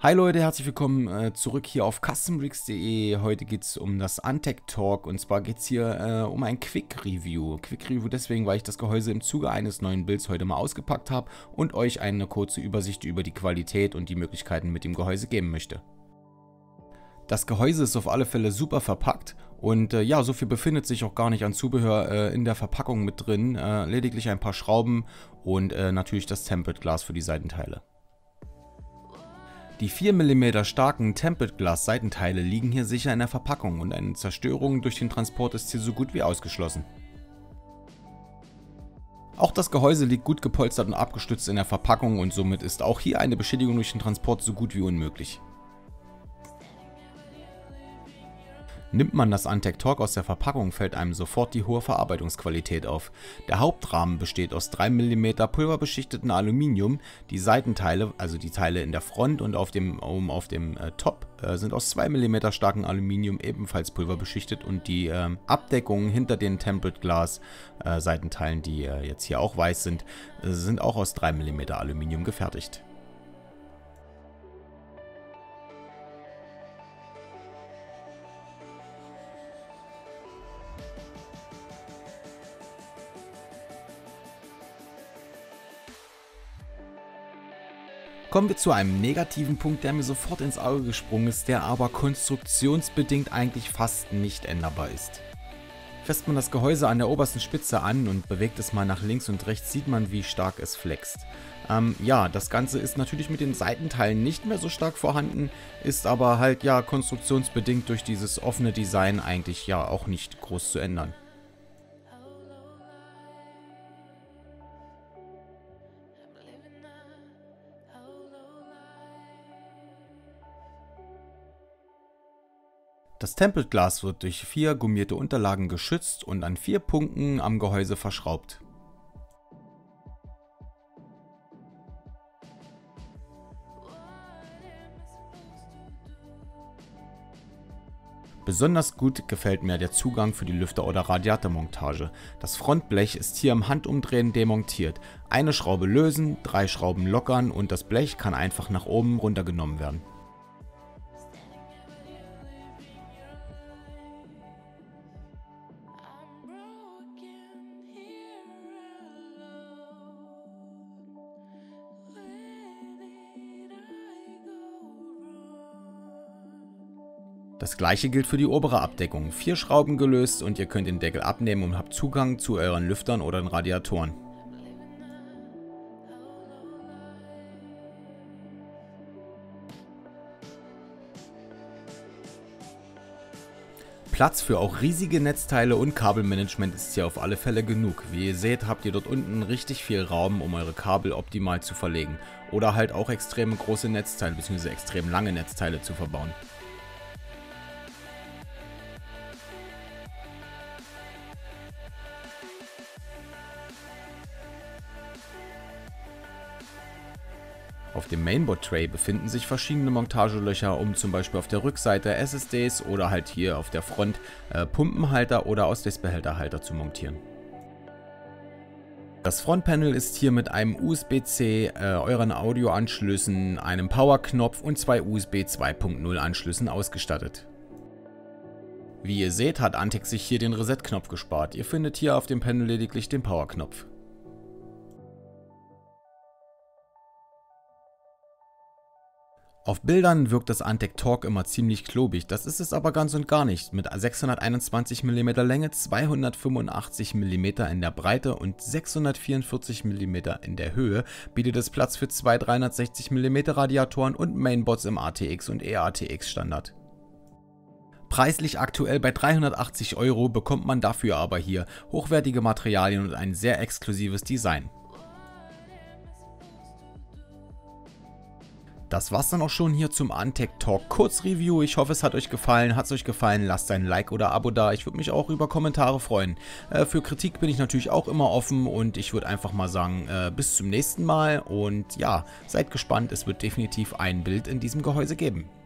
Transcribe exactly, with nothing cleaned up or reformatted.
Hi Leute, herzlich willkommen äh, zurück hier auf custom rigs punkt de. Heute geht es um das Antec Talk und zwar geht es hier äh, um ein Quick Review. Quick Review deswegen, weil ich das Gehäuse im Zuge eines neuen Builds heute mal ausgepackt habe und euch eine kurze Übersicht über die Qualität und die Möglichkeiten mit dem Gehäuse geben möchte. Das Gehäuse ist auf alle Fälle super verpackt und äh, ja, so viel befindet sich auch gar nicht an Zubehör äh, in der Verpackung mit drin. Äh, lediglich ein paar Schrauben und äh, natürlich das Tempered Glass für die Seitenteile. Die vier Millimeter starken Tempered Glass Seitenteile liegen hier sicher in der Verpackung und eine Zerstörung durch den Transport ist hier so gut wie ausgeschlossen. Auch das Gehäuse liegt gut gepolstert und abgestützt in der Verpackung und somit ist auch hier eine Beschädigung durch den Transport so gut wie unmöglich. Nimmt man das Antec Talk aus der Verpackung, fällt einem sofort die hohe Verarbeitungsqualität auf. Der Hauptrahmen besteht aus drei Millimeter pulverbeschichteten Aluminium, die Seitenteile, also die Teile in der Front und auf dem, oben auf dem äh, Top, äh, sind aus zwei Millimeter starkem Aluminium ebenfalls pulverbeschichtet und die äh, Abdeckungen hinter den Tempered Glass äh, Seitenteilen, die äh, jetzt hier auch weiß sind, äh, sind auch aus drei Millimeter Aluminium gefertigt. Kommen wir zu einem negativen Punkt, der mir sofort ins Auge gesprungen ist, der aber konstruktionsbedingt eigentlich fast nicht änderbar ist. Fasst man das Gehäuse an der obersten Spitze an und bewegt es mal nach links und rechts, sieht man, wie stark es flext. Ähm, ja, das Ganze ist natürlich mit den Seitenteilen nicht mehr so stark vorhanden, ist aber halt ja konstruktionsbedingt durch dieses offene Design eigentlich ja auch nicht groß zu ändern. Das Tempered Glass wird durch vier gummierte Unterlagen geschützt und an vier Punkten am Gehäuse verschraubt. Besonders gut gefällt mir der Zugang für die Lüfter- oder Radiatormontage. Das Frontblech ist hier im Handumdrehen demontiert. Eine Schraube lösen, drei Schrauben lockern und das Blech kann einfach nach oben runtergenommen werden. Das gleiche gilt für die obere Abdeckung. Vier Schrauben gelöst und ihr könnt den Deckel abnehmen und habt Zugang zu euren Lüftern oder den Radiatoren. Platz für auch riesige Netzteile und Kabelmanagement ist hier auf alle Fälle genug. Wie ihr seht, habt ihr dort unten richtig viel Raum, um eure Kabel optimal zu verlegen. Oder halt auch extrem große Netzteile bzw. extrem lange Netzteile zu verbauen. Auf dem Mainboard-Tray befinden sich verschiedene Montagelöcher, um zum Beispiel auf der Rückseite S S Ds oder halt hier auf der Front äh, Pumpenhalter oder Auslesbehälterhalter zu montieren. Das Frontpanel ist hier mit einem U S B C, äh, euren Audioanschlüssen, einem Powerknopf und zwei U S B zwei Punkt null Anschlüssen ausgestattet. Wie ihr seht, hat Antec sich hier den Reset-Knopf gespart. Ihr findet hier auf dem Panel lediglich den Powerknopf. Auf Bildern wirkt das Antec Talk immer ziemlich klobig, das ist es aber ganz und gar nicht. Mit sechshunderteinundzwanzig Millimeter Länge, zweihundertfünfundachtzig Millimeter in der Breite und sechshundertvierundvierzig Millimeter in der Höhe bietet es Platz für zwei dreihundertsechzig Millimeter Radiatoren und Mainboards im A T X und E A T X Standard. Preislich aktuell bei dreihundertachtzig Euro, bekommt man dafür aber hier hochwertige Materialien und ein sehr exklusives Design. Das war's dann auch schon hier zum Antec Talk Kurzreview. Ich hoffe, es hat euch gefallen. Hat es euch gefallen, lasst ein Like oder Abo da. Ich würde mich auch über Kommentare freuen. Äh, für Kritik bin ich natürlich auch immer offen und ich würde einfach mal sagen, äh, bis zum nächsten Mal und ja, seid gespannt, es wird definitiv ein Bild in diesem Gehäuse geben.